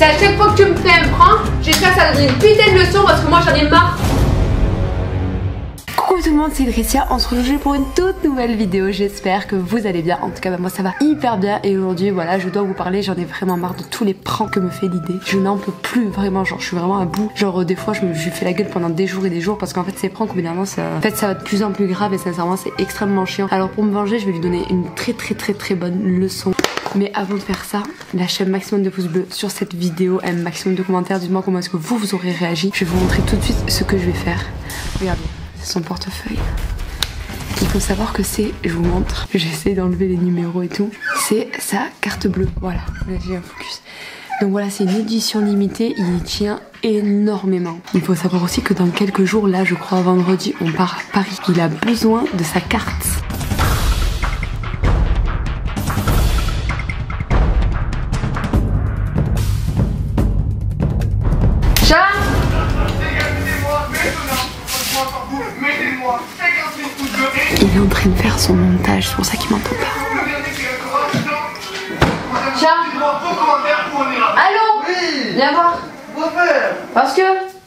C'est à chaque fois que tu me fais un prank, j'espère que ça va donner une putain de leçon parce que moi j'en ai marre. Coucou tout le monde, c'est Dressia, on se retrouve pour une toute nouvelle vidéo, j'espère que vous allez bien. En tout cas bah, moi ça va hyper bien et aujourd'hui voilà je dois vous parler, j'en ai vraiment marre de tous les pranks que me fait l'idée. Je n'en peux plus vraiment, genre je suis vraiment à bout. Genre des fois je lui fais la gueule pendant des jours et des jours parce qu'en fait ces pranks évidemment ça, en fait, ça va de plus en plus grave et sincèrement c'est extrêmement chiant. Alors pour me venger je vais lui donner une très bonne leçon. Mais avant de faire ça, lâchez un maximum de pouces bleus sur cette vidéo, un maximum de commentaires, dites-moi comment est-ce que vous aurez réagi. Je vais vous montrer tout de suite ce que je vais faire. Regardez. Son portefeuille. Il faut savoir que c'est, je vous montre, j'essaie d'enlever les numéros et tout, c'est sa carte bleue, voilà, là j'ai un focus. Donc voilà, c'est une édition limitée, il y tient énormément. Il faut savoir aussi que dans quelques jours, là je crois vendredi, on part à Paris. Il a besoin de sa carte. Il est en train de faire son montage, c'est pour ça qu'il m'entend pas. Tiens. Allô. Oui. Viens voir. Parce que.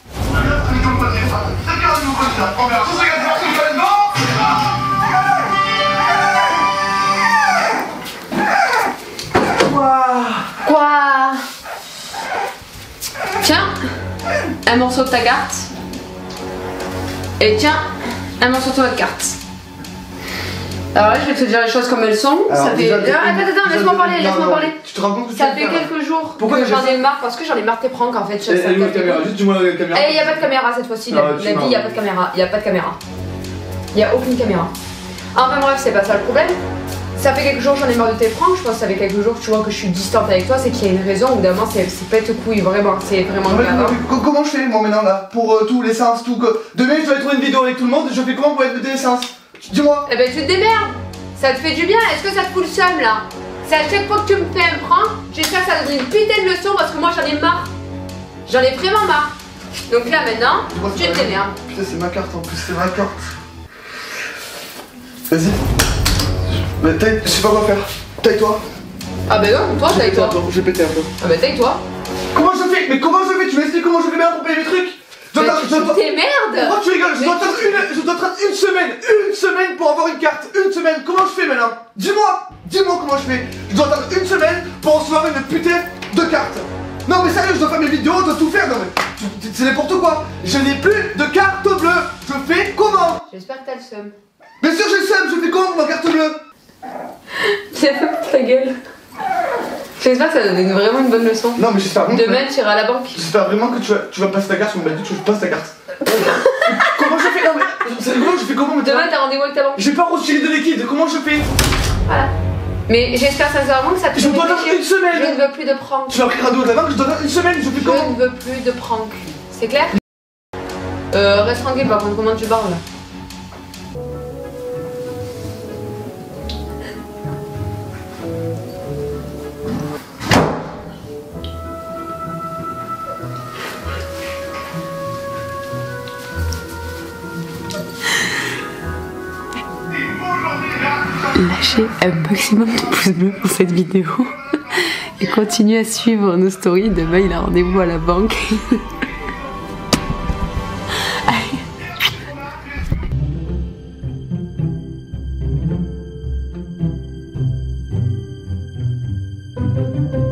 Quoi? Tiens, un morceau de ta carte. Et tiens, un morceau de votre carte. Alors là, je vais te dire les choses comme elles sont. Alors, ça fait. Attends, laisse-moi parler, laisse-moi parler. Tu te rends compte que ça fait quelques jours que j'en ai marre parce que j'en ai marre tes pranks en fait. Juste dis-moi la caméra. Eh, y a pas de caméra cette fois-ci. La vie, y a pas de caméra. Y a pas de caméra. Y a aucune caméra. Enfin bref, c'est pas ça le problème. Ça fait quelques jours j'en ai marre de tes pranks. Je pense que ça fait quelques jours que tu vois que je suis distante avec toi. C'est qu'il y a une raison. Au bout d'un moment, c'est pète couille vraiment. C'est vraiment grave. Comment je fais moi maintenant là pour tous les séances, tout que. Demain je dois aller trouver une vidéo avec tout le monde. Je fais comment pour être des séances? Dis-moi. Eh ben tu te démerdes. Ça te fait du bien, est-ce que ça te fout le seum là? C'est à chaque fois que tu me fais un prank, j'espère que ça donne une putain de leçon parce que moi j'en ai marre. J'en ai vraiment marre. Donc là maintenant, tu te démerdes. Putain c'est ma carte en plus, c'est ma carte. Vas-y. Mais je sais pas quoi faire. Taille-toi. Ah bah non, toi taille-toi. Je vais péter un peu. Ah bah taille-toi. Comment je fais? Mais comment je fais? Tu m'expliques comment je fais bien pour payer mes trucs? Tu t'emmerdes. Pourquoi tu rigoles? Je dois attendre une semaine pour avoir une carte. Une semaine, comment je fais maintenant? Dis-moi comment je fais. Je dois attendre une semaine pour recevoir une putain de carte. Non mais sérieux, je dois faire mes vidéos, je dois tout faire. Non mais c'est n'importe quoi. Je n'ai plus de carte bleue. Je fais comment? J'espère que t'as le seum. Bien sûr j'ai le seum, je fais comment pour ma carte bleue? J'ai fait pour ta gueule. J'espère que ça donne vraiment une bonne leçon. Non mais j'espère vraiment. Demain tu iras à la banque. J'espère vraiment que tu vas passer ta carte, on m'a dit que je passe ta carte. Comment je fais? Non mais c'est rigolo, je fais comment maintenant? Demain t'as rendez-vous avec ta banque. J'ai pas retiré de liquide, comment je fais? Voilà. Mais j'espère sincèrement que ça te fait. Je dois attendre une semaine. Je ne veux plus de prank. Tu m'as pris radio de la banque, je dois attendre une semaine, je fais comment? Je ne veux plus de prank. C'est clair? Reste tranquille par contre, comment tu parles là? Lâchez un maximum de pouces bleus pour cette vidéo et continuez à suivre nos stories. Demain il a rendez-vous à la banque. Allez.